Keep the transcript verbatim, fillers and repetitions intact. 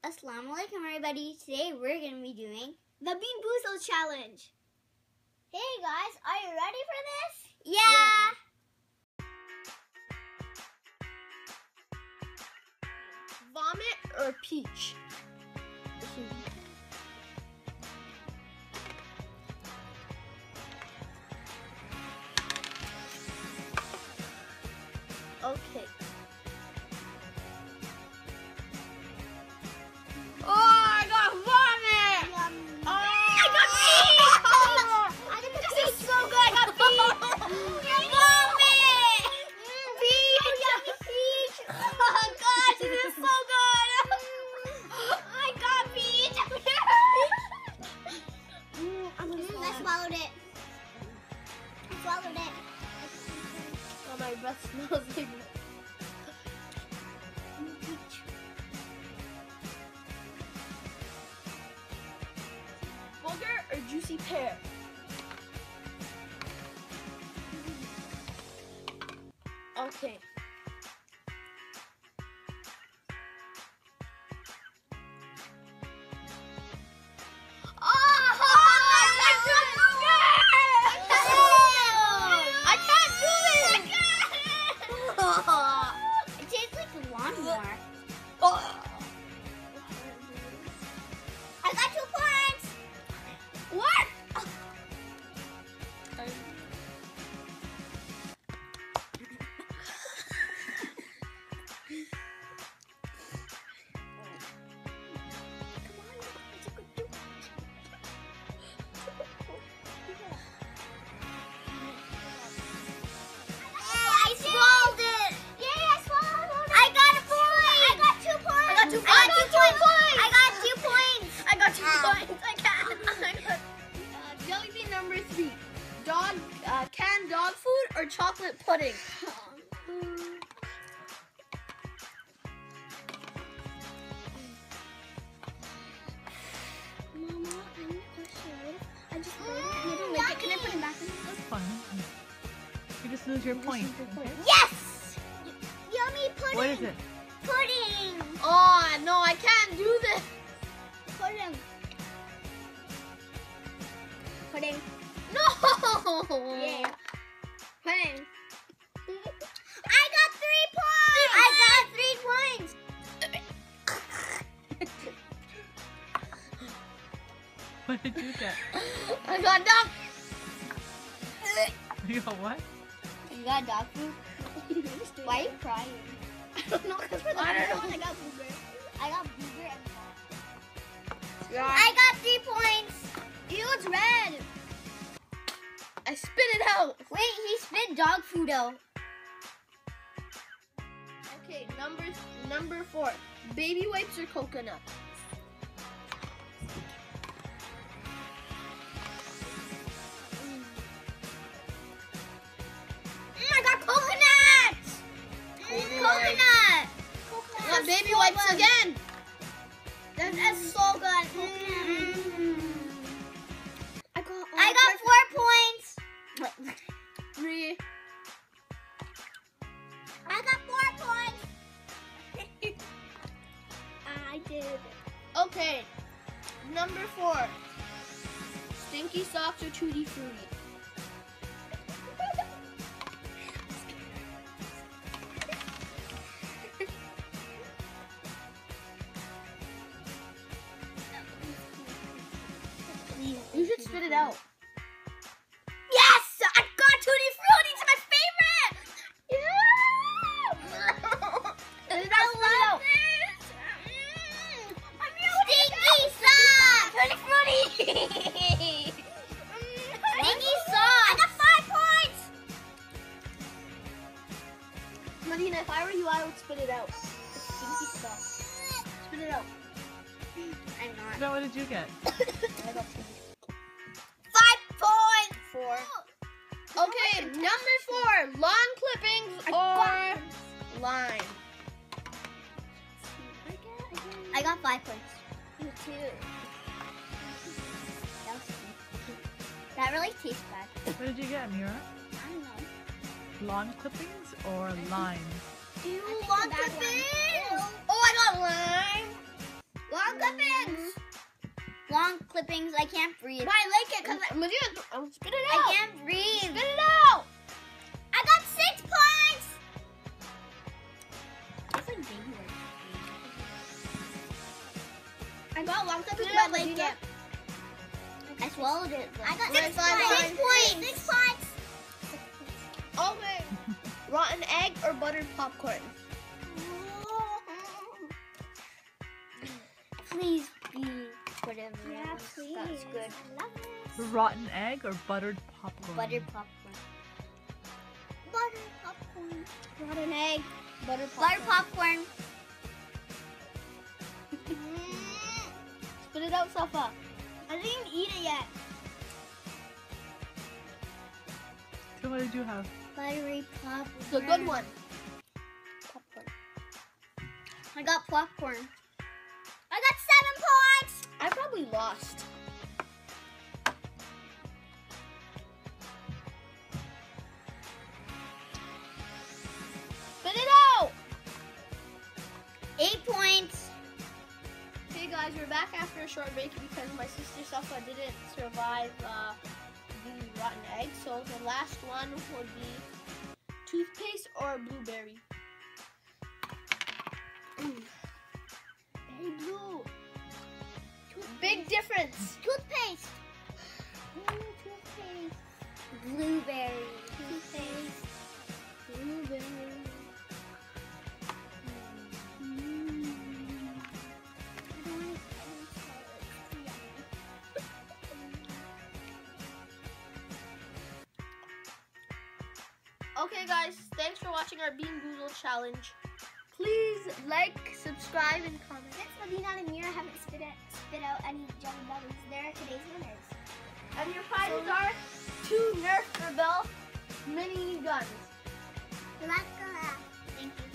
Assalamu alaikum everybody. Today we're going to be doing the Being Boozled challenge. Hey guys, are you ready for this? Yeah! yeah. Vomit or peach? Okay. Oh, I got vomit! Um, oh, I got peach! I got this is so good. I got peach. Vomit! Peach! Yummy peach! Oh gosh, this is so good! I got peach! mm, I swallowed it. I swallowed it. Oh, my breath smells like booger or juicy pear? Okay. It tastes like a lawnmower. Oh. I got two points. What? Dog, uh, canned dog food or chocolate pudding? Mama, I'm not sure. I just I didn't like it. Can I put it back in? That's fine. You just lose your point. Okay? Yes! Y yummy pudding. What is it? Pudding. Oh, no, I can't do this. Pudding. Pudding. No! Yeah. Pudding. I got three points! I got three points! What did you get? I got dog. You got what? You got dog food? Why are you crying? I don't know, because for the I don't first know. one I got booger. I got booger and dog. Yeah. I got three points! Ew, it's red. I spit it out. Wait, he spit dog food out. Okay, number number four. Baby wipes or coconut? Mm, I got coconut! Mm, coconut! I got baby wipes good. again. That's, that's so good. Mm. I got I got four points. three. I got four points. I did. Okay, number four. Stinky socks or Tutti Frutti? You should spit it out. Yes! I got Tutti Frutti! It's my favorite! Yeah! And now spit it out. Stinky socks! Tutti Frutti! Stinky socks! I got five points! Medina, if I were you, I would spit it out. It's stinky stuff. Spit it out. I'm not. So what did you get? I got two. Five points! Four. Okay, number four. Lawn clippings or line? I got five points. Me too. That was sweet. That really tastes bad. What did you get, Mira? I don't know. Lawn clippings or lime? Ew, I think lawn the bad clippings. one. Oh, I got lime. What? long clippings. I can't breathe. But I like it because I, I'm spit it out. I can't breathe. Spit it out. I got six points. It's like baby like. I got long clippings, Spit it but I out, like Medina. it. I swallowed it. I got Six six points. points. Six points. Six points. Okay. Rotten egg or buttered popcorn? Please be whatever. Yeah, else. please. That's good. Rotten egg or buttered popcorn? Buttered popcorn. Buttered popcorn. Rotten egg. Buttered popcorn. Buttered popcorn. Spit it out, Safa. I didn't even eat it yet. So what did you have? Buttery popcorn. The good one. Popcorn. I got popcorn. I got seven points. I probably lost. Spit it out. Eight points. Okay, guys, we're back after a short break because my sister Safa didn't survive uh, the rotten egg. So the last one would be toothpaste or blueberry. Mm. Berry blue. Big difference. Toothpaste. Mm, toothpaste. Blueberry. Toothpaste. Blueberry. Okay, guys, thanks for watching our Being Boozled challenge. Please like, subscribe, and comment. Since Medina and Amira haven't spit, it, spit out any jelly bellies, they're today's winners. And your prizes are two Nerf Rebel mini guns. Let's go. Thank you.